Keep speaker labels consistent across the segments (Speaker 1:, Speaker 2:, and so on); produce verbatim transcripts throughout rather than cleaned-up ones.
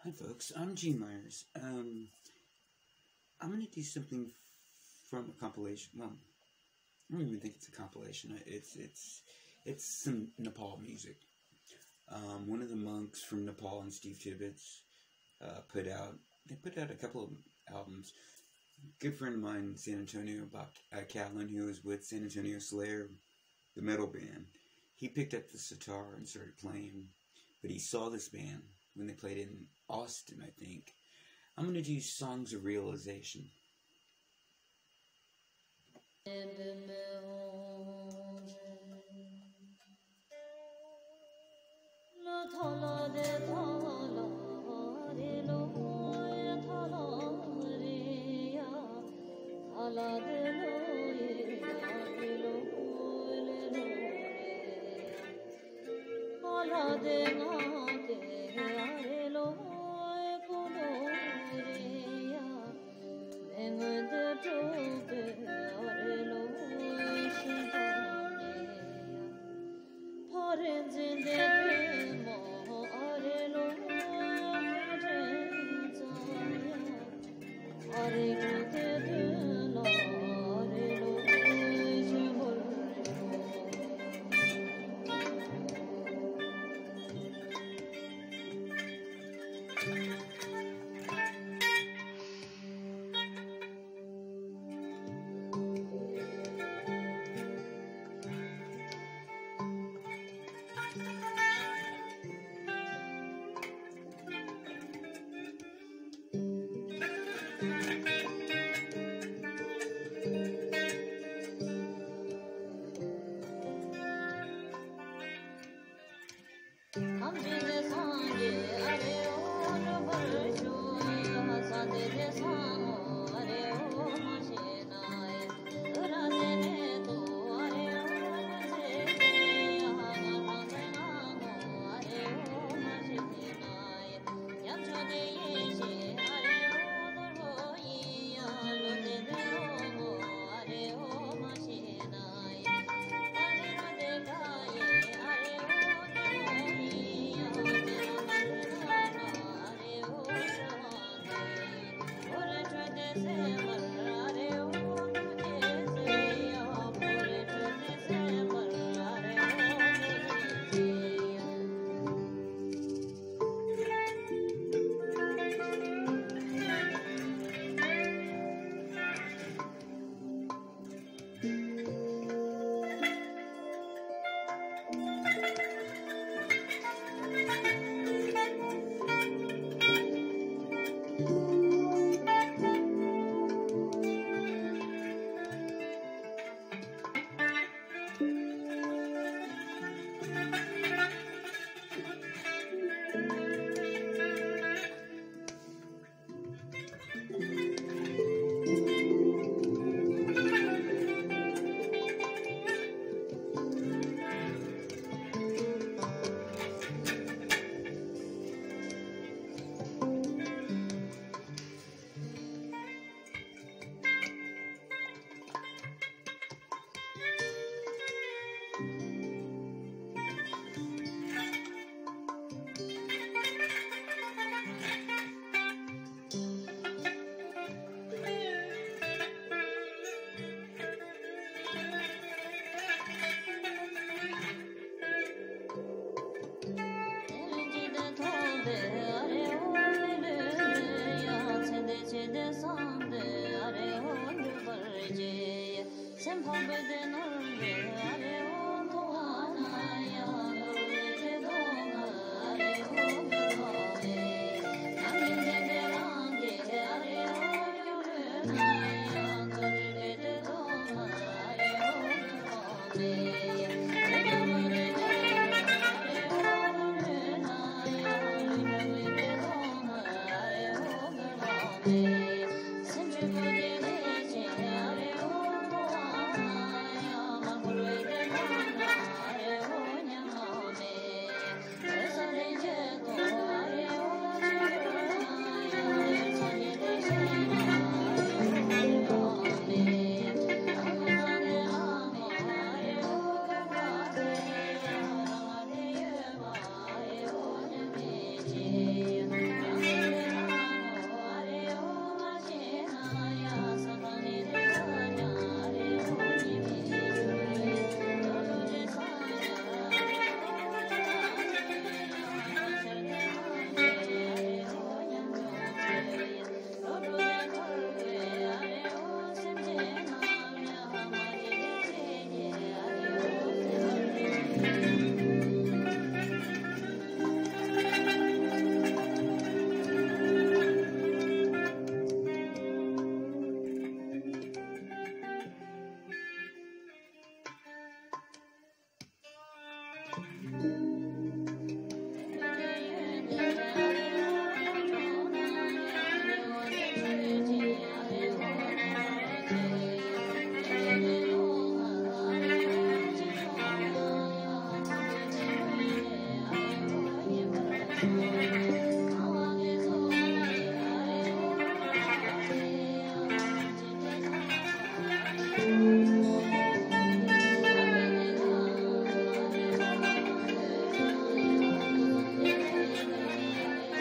Speaker 1: Hi folks, I'm G Myers. Um, I'm gonna do something from a compilation. Well, I don't even think it's a compilation. It's it's it's some Nepal music. Um, one of the monks from Nepal and Steve Tibbetts uh, put out. They put out a couple of albums. Good friend of mine in San Antonio, Bob uh, Catlin, who was with San Antonio Slayer, the metal band. He picked up the sitar and started playing, but he saw this band when they played in Austin, I think. I'm going to do Songs of Realization.
Speaker 2: Yeah.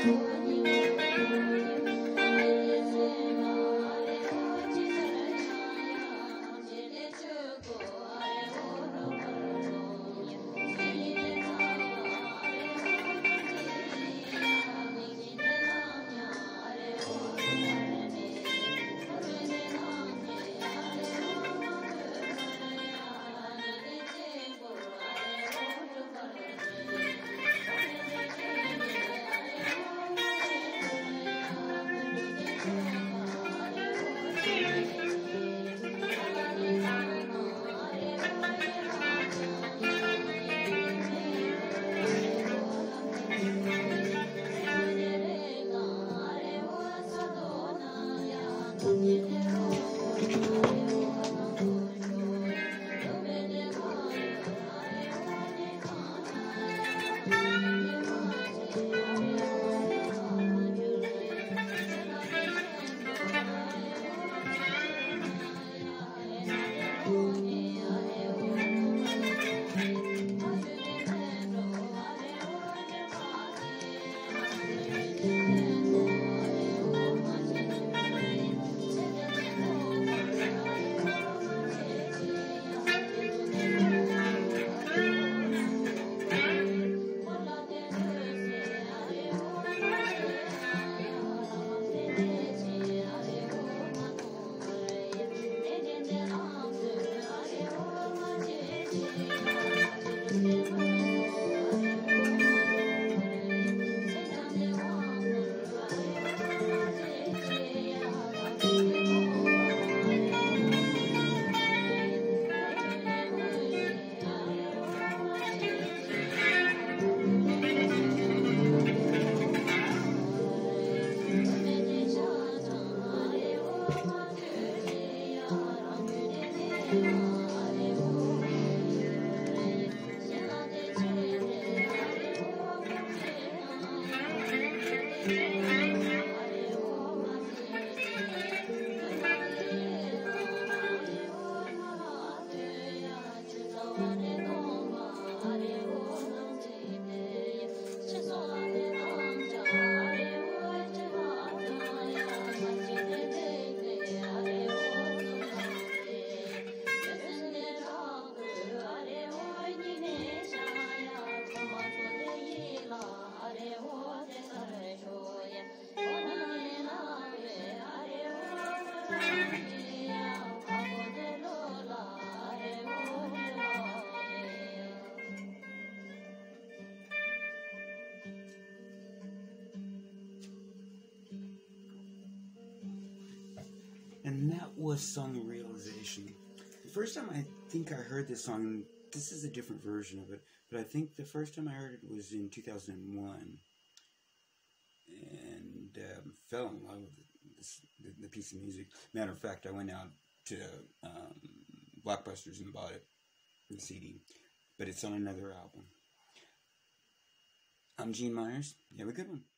Speaker 1: And that was Song Realization. The first time I think I heard this song, this is a different version of it, but I think the first time I heard it was in two thousand one. And um, fell in love with this, the, the piece of music. Matter of fact, I went out to um, Blockbusters and bought it, the C D. But it's on another album. I'm Gene Myers. You have a good one.